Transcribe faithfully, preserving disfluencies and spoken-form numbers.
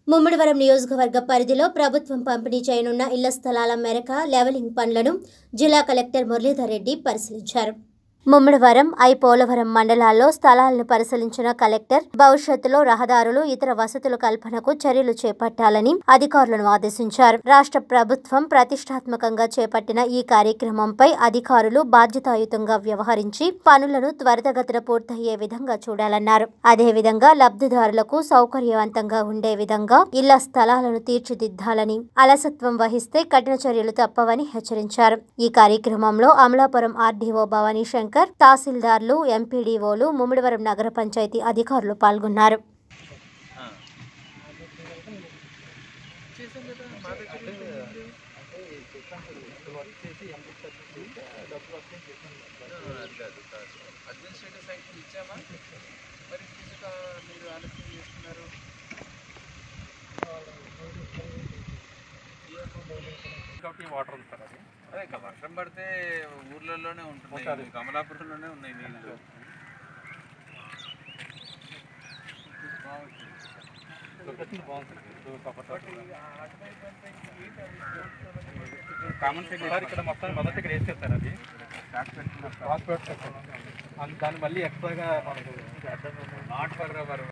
ముమ్మిడివరం నియోజకవర్గ పరిధిలో ప్రభుత్వం పంపిణీ చేయనున్న ఇళ్ల స్థలాల మేరకు లెవెలింగ్ పనులను జిల్లా కలెక్టర్ మురళీధర్ రెడ్డి పరిశీలించారు. ముమ్మిడివరం, ఐ పోలవరం మండలాల్లో స్థలాలను పరిశీలించిన కలెక్టర్ భవిష్యత్తులో రహదారులు, ఇతర వసతుల కల్పనకు చర్యలు చేపట్టాలని అధికారులను ఆదేశించారు. రాష్ట్ర ప్రభుత్వం ప్రతిష్టాత్మకంగా చేపట్టిన ఈ కార్యక్రమంపై అధికారులు బాధ్యతాయుతంగా వ్యవహరించి పనులను త్వరితగతిన పూర్తయ్యే విధంగా చూడాలన్నారు. అదేవిధంగా లబ్ధిదారులకు సౌకర్యవంతంగా ఉండే విధంగా ఇళ్ల స్థలాలను తీర్చిదిద్దాలని, అలసత్వం వహిస్తే కఠిన చర్యలు తప్పవని హెచ్చరించారు. ఈ కార్యక్రమంలో అమలాపురం ఆర్డీఓ భవానీ శంకర్, తహసీల్దార్లు, ఎంపీడీఓలు, ముమ్మిడివరం నగర పంచాయతీ అధికారులు పాల్గొన్నారు. వాటర్ ఉంది సార్. అది అదే ఇంకా వర్షం పడితే ఊర్లలోనే ఉంటుంది, కమలాపురంలోనే ఉన్నాయి నీళ్ళు. కామన్ సైడ్ ఇక్కడ మొత్తం మొదటి ఇక్కడ వేసేస్తారు. అది దాన్ని మళ్ళీ ఎక్స్ట్రాగా మనకు నాట్ ఫర్